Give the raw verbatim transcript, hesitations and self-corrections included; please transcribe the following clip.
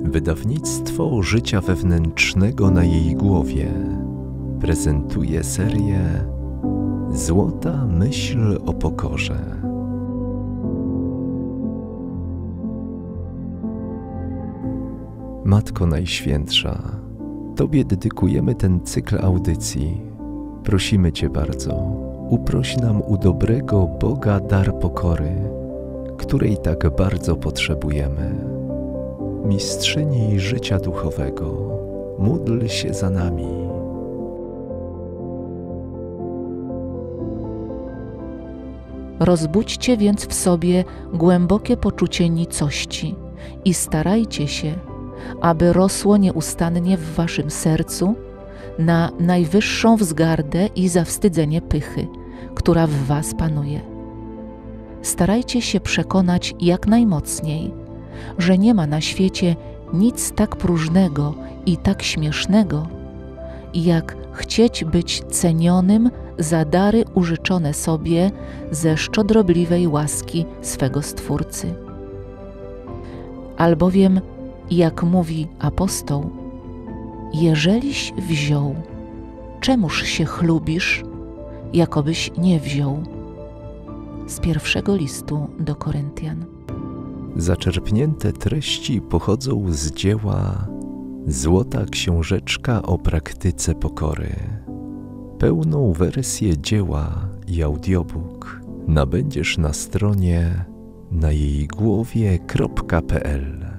Wydawnictwo Życia Wewnętrznego na jej głowie prezentuje serię Złota myśl o pokorze. Matko Najświętsza, Tobie dedykujemy ten cykl audycji. Prosimy Cię bardzo, uproś nam u dobrego Boga dar pokory, której tak bardzo potrzebujemy. Mistrzyni życia duchowego, módl się za nami. Rozbudźcie więc w sobie głębokie poczucie nicości i starajcie się, aby rosło nieustannie w waszym sercu na najwyższą wzgardę i zawstydzenie pychy, która w was panuje. Starajcie się przekonać jak najmocniej, że nie ma na świecie nic tak próżnego i tak śmiesznego, jak chcieć być cenionym za dary użyczone sobie ze szczodrobliwej łaski swego Stwórcy. Albowiem, jak mówi apostoł, jeżeliś wziął, czemuż się chlubisz, jakobyś nie wziął? Z pierwszego listu do Koryntian. Zaczerpnięte treści pochodzą z dzieła Złota Książeczka o praktyce pokory. Pełną wersję dzieła i audiobook nabędziesz na stronie na jej głowie kropka p l.